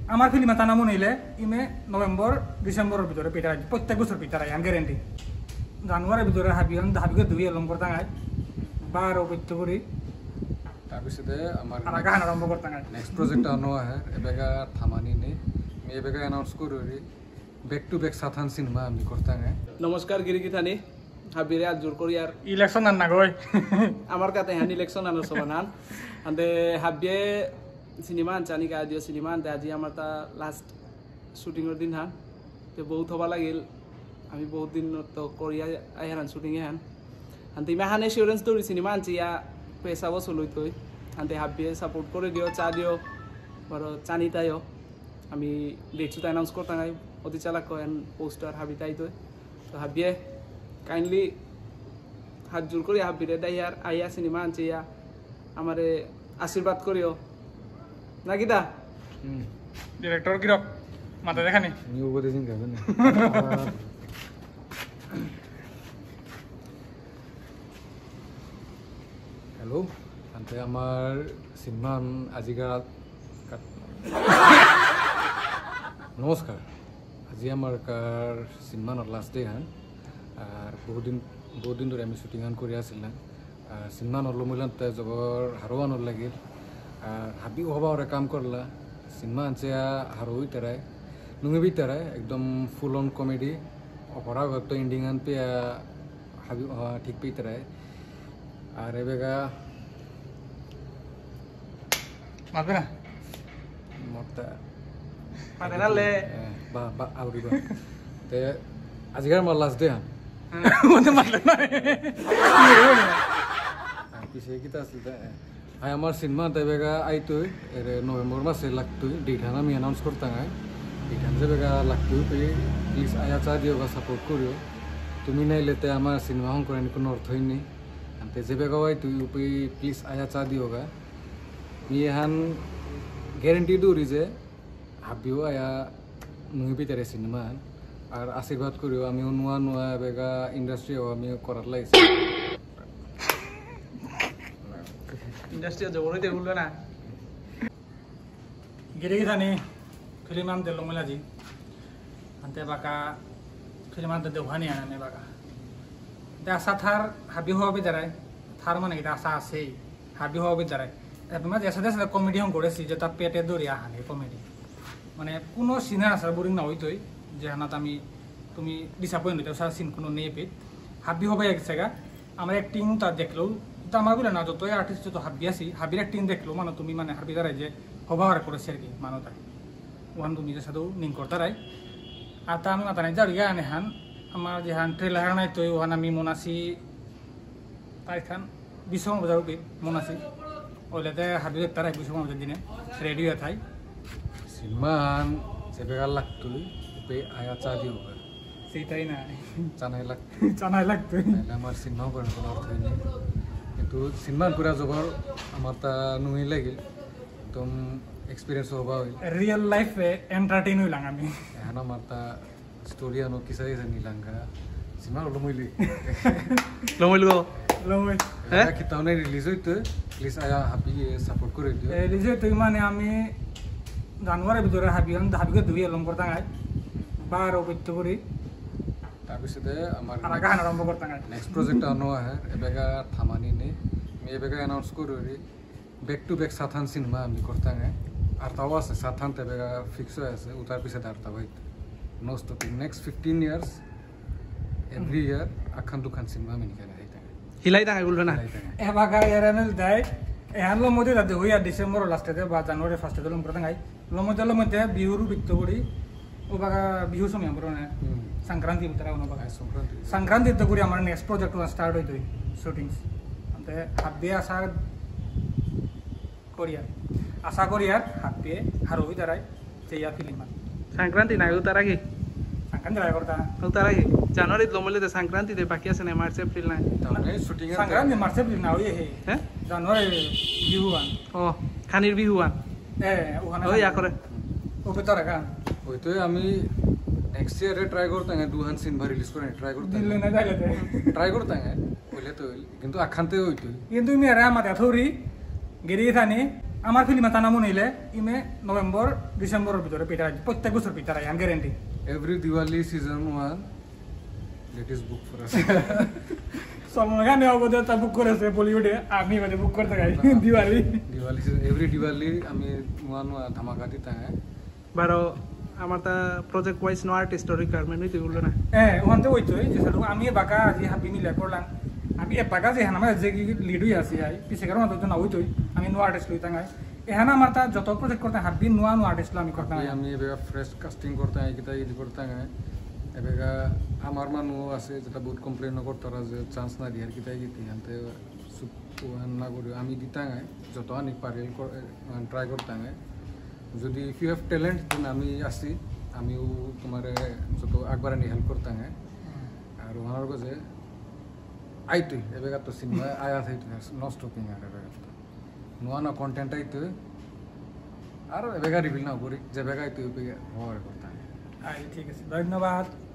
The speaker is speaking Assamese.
আমার ফিল্ম এটা নাম নিলে ইমে নভেম্বর ডিসেম্বরের ভিতরে পিটার প্রত্যেক বছর পিটার আই গ্যারেন্টি জানুয়ারির ভিতরে হাবিকে দুই এলম করতাম আই বার অপত্য করি তাৰপিছতে আমাৰ গান আৰম্ভ করতাম আই নেক্সট প্ৰজেক্ট আনো আহে এবেগা থামানি নে আমি এবেগা এনাউন্স করি ব্যাক টু ব্যাক সাথান সিনেমা আমি করতাম নমস্কার গিরিকিথানি হাবিরে আজ জোর করি আর ইলেকশন আন না গই আমার কাছে হ্যান ইলেকশন আনার সমানান আন্দে হাবিয়ে সিনেমা আনচানি কা দিও সিনেমা আনতে আজি আমার তা লাস্ট শুটিংয়ের দিন হান তো বহুত হবা লাগিল আমি বহুত দিন তো করি আইহান শুটিং হান আনতে ইমাহান এসিউরেন্স তো সিনেমা আনছি ইয়া পয়সা বসলই তুই আনতে হাবিয়ে সাপোর্ট করে দিও চা দিও বড় চানি তাইও আমি ডেটস তো অ্যানাউন্স করতাম অতি চালাক কয়েন পোস্টার হাবি তাই তো হাবিয়ে কাইন্ডলি হাত জোর করি হাবিরে দাইয়ার আইয়া সিনেমা আনছি ইয়া আমারে আশীর্বাদ করিও নাকি দা ডিরেক্টর কিরক মাথা দেখানি নিউ উপদেশ গাবেন হ্যালো আনতে আমার সিনেমা আজিকার নমস্কার আজি আমার কার সিনেমার লাস্ট ডে হ্যাঁ আর বহুত দিন ধরে আমি শুটিং করে আসলাম আর সিনেমা নলমিলাম তাই জবর হারোয়ানোর লাগিল আর হাবি হবা ওরা কাম করলা সিনেমা আনছে হারোই তারাই নুঙিবি তারাই একদম ফুল অন কমেডি অপরাগত এন্ডিং আন পে হাবি ঠিক পেয়ে তারাই আর এবেগা মাতবে না মতটা মানে নালে বা আউরিবা তে আজিকার আমার লাস্ট ডে হ্যাঁ মনে মাতলে না পিছে কিতা আছিল হাই আমার সিনেমা দেবেগা আইতই নভেম্বর মাসে লাগতই ডেটহান আমি অ্যানাউন্স করতাম ডেটহান যে বেগা লাগতই প্লিজ আয়া চা দিও বা সাপোর্ট করিও তুমি নাইলেতে আমার সিনেমা হং করার কোনো অর্থই নেই আনতে যে বেগা তুই উপি প্লিজ আয়া চা দিও গা ইহান গ্যারেন্টি দৌড়ি যে হাবিও আয়া নুহি তারে সিনেমা আর আশীর্বাদ করিও আমিও নোয়া নোয়া বেগা ইন্ডাস্ট্রিও আমিও করার লাগছে ইন্ডাস্ট্রি জবরই দে বলবে না गिरिगिथानी फिल्म आमते लोमलाजी अंते बाका फिल्म आमते देवहानी आने बाका ते आशा थार हाबी हो बिदाराय थार माने कि आशा আছে हाबी हो बिदाराय एबमा जैसा जैसा कमेडी हम करेছি যে তা পেটে দরিয়া হানে কমেডি মানে কোনো সিনে আছে বোরিং না হইতই যে হানাত আমি তুমি ডিসঅ্যাপয়েন্ট হইতো সারা সিন কোনো নেই পেট হাবি হবে এক জায়গা আমার অ্যাক্টিং তা দেখলো তা আমার বলে না যতই আর্টিস্ট যত হাবি আছি হাবির অ্যাক্টিং দেখলো মানে তুমি মানে হাবি দাঁড়ায় যে হবার করেছে আর কি মানো তাই ওখান তুমি যে সাথেও নিং করতারাই আর তা আমি মাথা নাই যার গিয়া আনে হান আমার যে হান ট্রেলার নাই তো ওখান আমি মনাসি তাইখান বিশ্বম বাজার মনাসি ওইলাতে হাবি তারাই বিশ্বম বাজার দিনে রেডি হয়ে থাই সিনেমান যে বেগা লাগতই উপে আয়া চা দিও গা সেইটাই না চানাই লাগতো আমার সিনেমাও করার কোনো অর্থই নেই কিন্তু সিনেমা পুরা জবর আমার তা নুই লাগিল একদম এক্সপিরিয়েন্স হবা হইল রিয়েল লাইফ এন্টারটেইন হইলাম আমি এখন আমার তা স্টোরি আনো কিসা কিসা নিলাঙ্গা সিনেমা লমইলি লমই হ্যাঁ কি তাহলে রিলিজ হইতো প্লিজ আয়া হাবি সাপোর্ট করে দিও রিলিজ হইতো মানে আমি জানুয়ারির ভিতরে হাবিকে দুই এলম করতাম আই বার অপত্য করি তাৰপিছতে আমাৰ গান আৰম্ভ করতাম নেক্সট প্ৰজেক্ট আনো আহে এবেগা থামানি নে আমি এবেগা এনাউন্স করি ব্যাক টু ব্যাক সাথান সিনেমা আমি করতাম আর তাও আছে সাথান এবেগা ফিক্স হয়ে আছে উতার পিছতে আর তাও হইতো no stopping next 15 years every year আখান দুখান সিনেমা আমি নিকালে হইতাম হিলাই থাকে বলবে না এবাকা এরানেল দেয় এহান লমতে যাতে হইয়া ডিসেম্বর লাস্টেতে বা জানুয়ারি ফার্স্টে লম করতাম আই লমতে বিহুরু বিত্ত করি ও বাগা বিহু সময় আমরা সংক্রান্তি ভিতরে বাগা সংক্রান্তি তো করি আমার নেক্সট প্রজেক্ট স্টার্ট হইতো শুটিংস আনতে হাত দিয়ে আশা করি আর হাত দিয়ে হারো হই তারাই চেয়া ফিল্ম সংক্রান্তি নাই উতার আগে সংক্রান্তি রায় করতা উতার আগে জানুয়ারি লমলে সংক্রান্তি দে বাকি আছে না মার্চ এপ্রিল নাই তাহলে শুটিং সংক্রান্তি মার্চ এপ্রিল না হই হে হ্যাঁ জানুয়ারি বিহুয়ান ও খানির বিহুয়ান ওখানে ওই করে ও ভিতরে গান হইতোই আমি নেক্সট ইয়ারে ট্রাই করতাম দুহান সিন ভা রিলিজ করে ট্রাই করতাম দিলে না যাইলে ট্রাই করতাম হইলে তো কিন্তু আখানতে হইতো কিন্তু মেরা মাথা থৌরি গিরি থানি আমার ফিল্ম এটা নাম নিলে ইমে নভেম্বর ডিসেম্বরের ভিতরে পিটার প্রত্যেক বছর পিটার I guarantee Every Diwali season 1 that is book for us. Salman Khan অবদে তা বুক করেছে বলিউডে আমি মানে বুক করতে গাই দিওয়ালি Every Diwali আমি নোয়া ধামাকা দিতা হ্যাঁ বারো আমার তা প্রজেক্ট ওয়াইজ নো আর্টিস্টের রিকোয়ারমেন্ট হইতে বললো না ওখানতে ওইতোই যে সাথে আমি বাকা আজি হাবি মিলে করলাম আমি বাকা যে হানা যে লিড হয়ে আছি আই পিছে কারণ তো না ওইতোই আমি নো আর্টিস্ট লইতা গাই এখানে আমার তা যত প্রজেক্ট করতে হাবি নো আর্টিস্ট আমি করতে গাই আমি এবার ফ্রেশ কাস্টিং করতে হয় কিতা ইদি করতে হয় এবেগা আমার মানুষ আছে যেটা বহুত কমপ্লেন করতারা যে চান্স না দিয়ার কিতা গিতি আনতে না করি আমি দিতা হয় যত আনি পারি ট্রাই করতে হয় যদি if you have talent then আমি আসি আমিও তোমার যত আগবারে নি হেল্প করতে হয় আর ওনার কাছে আইতুই এবেগা তো সিনেমা আয়া থাইতে নো স্টপিং আর এবেগা নোয়া না কন্টেন্ট আইতে আর এবেগা রিভিল না করি যে বেগা আইতে হওয়ার করতে হয় ঠিক আছে ধন্যবাদ